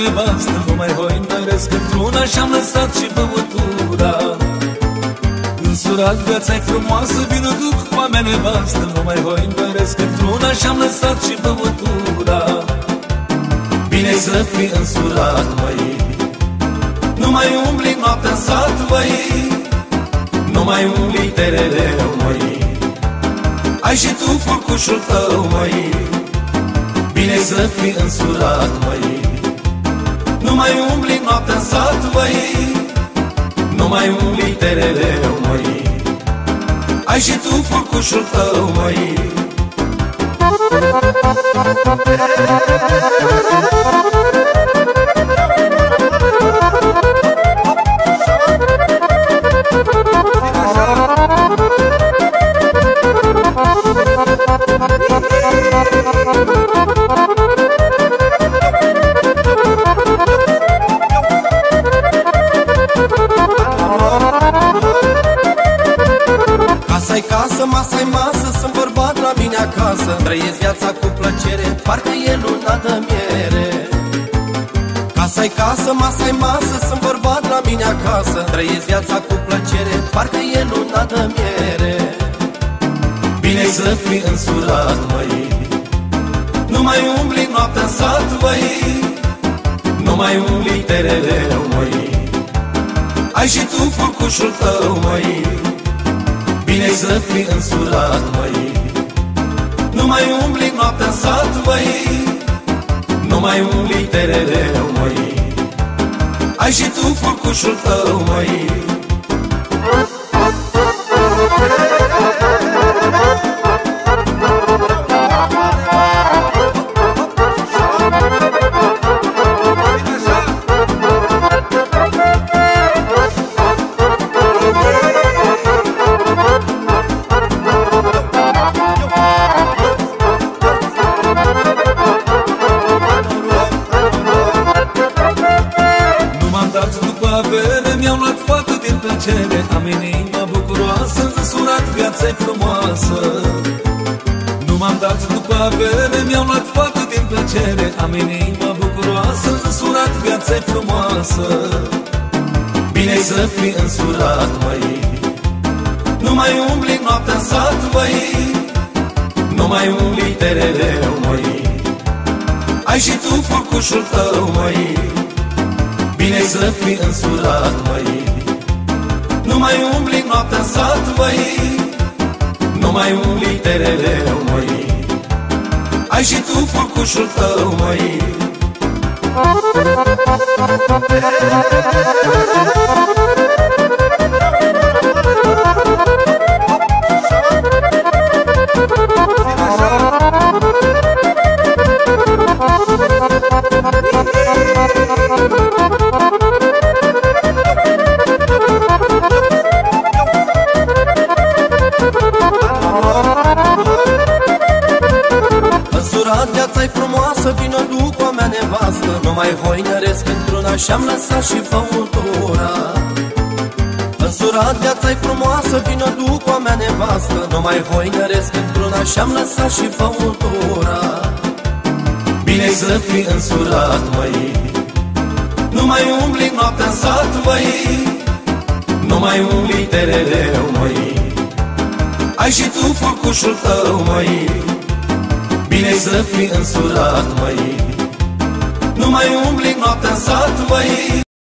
nevastă, nu mai hoinăresc într-una și-am lăsat și băutura. Însurat, viața-i frumoasă, vină duc cu a mea nevastă, nu mai hoinăresc într-una și-am lăsat și băutura. Bine să fii însurat, măi, nu mai umbli noaptea în sat, măi, nu mai umbli terereu, măi, ai și tu culcușul tău, măi. Bine să fii însurat, măi, nu mai umbli noaptea în sat, măi, nu mai umbli terereu, măi, ai și tu culcușul tău, măi. Casa-i casă, masa-i masă, sunt bărbat la mine acasă, trăiesc viața cu plăcere, parcă e luna de miere. Casa-i casă, masa-i masă, sunt bărbat la mine acasă, trăiesc viața cu plăcere, parcă e luna de miere. Bine să fii însurat, măi, nu mai umbli noaptea în sat, măi, nu mai umbli terereu, măi, ai și tu culcușul tău, măi. Bine să fii însurat, măi, nu mai umbli noaptea în sat, măi, nu mai umbli terereu, măi, ai și tu culcușul tău, măi. Mi-au luat fată din plăcere, am inima bucuroasă, însurat, viața-i frumoasă. Nu m-am dat după avere, mi-au luat fată din plăcere, am inima bucuroasă, însurat, viața-i frumoasă. Bine să fii însurat, măi, nu mai umbli noaptea în sat, măi, nu mai umbli terereu, măi, ai și tu culcușul tău, măi. Bine să fii însurat, măi, nu mai umbli noaptea în sat, măi, nu mai umbli terereu, măi, ai și tu culcușul tău, măi. Însurat, viața-i frumoasă, vină duc cu a mea nevastă, nu mai hoinăresc într-una și-am lăsat și băutura. Însurat, viața-i frumoasă, vină duc cu a mea nevastă, nu mai hoinăresc într-una și-am lăsat și băutura. Bine să fii însurat, măi, nu mai umbli noaptea în sat, măi, nu mai umbli terereu, măi, ai și tu culcușul tău, măi. Bine să fii însurat, măi, nu mai umbli noaptea în sat, măi.